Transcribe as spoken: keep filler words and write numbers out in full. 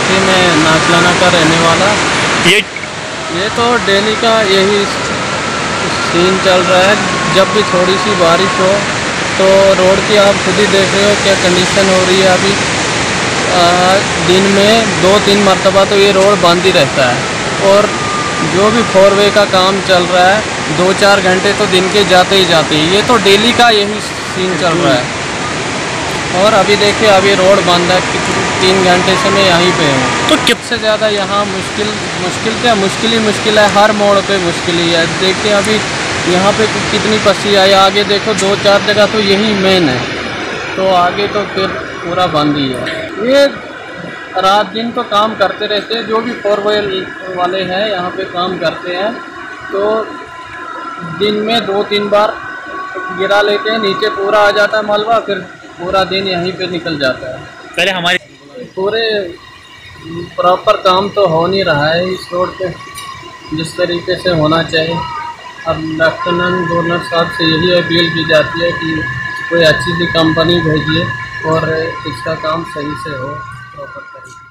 इलाके में नागलाना का रहने वाला। ये ये तो डेली का यही सीन चल रहा है। जब भी थोड़ी सी बारिश हो तो रोड की आप खुद ही देख रहे हो क्या कंडीशन हो रही है। अभी आ, दिन में दो तीन मरतबा तो ये रोड बंद ही रहता है, और जो भी फोर वे का काम चल रहा है दो चार घंटे तो दिन के जाते ही जाते हैं। ये तो डेली का यही सीन चल रहा है। और अभी देखिए अभी रोड बंद है, तीन घंटे से मैं यहीं पे हूँ। तो सबसे ज़्यादा यहाँ मुश्किल मुश्किल क्या मुश्किल ही मुश्किल है, हर मोड़ पे मुश्किल ही है। देखिए अभी यहाँ पे कितनी पसी आई, आगे देखो दो चार जगह तो यही मेन है, तो आगे तो फिर पूरा बंद ही है। ये रात दिन तो काम करते रहते हैं, जो भी फोर व्हील वाले हैं यहाँ पे काम करते हैं, तो दिन में दो तीन बार गिरा लेते हैं, नीचे पूरा आ जाता है मलबा, फिर पूरा दिन यहीं पे निकल जाता है। पहले हमारे पूरे प्रॉपर काम तो हो नहीं रहा है इस रोड पे जिस तरीके से होना चाहिए। अब लेफ्टिनेंट गवर्नर साहब से यही अपील की जाती है कि कोई अच्छी सी कंपनी भेजिए और इसका काम सही से हो प्रॉपर तरीके से।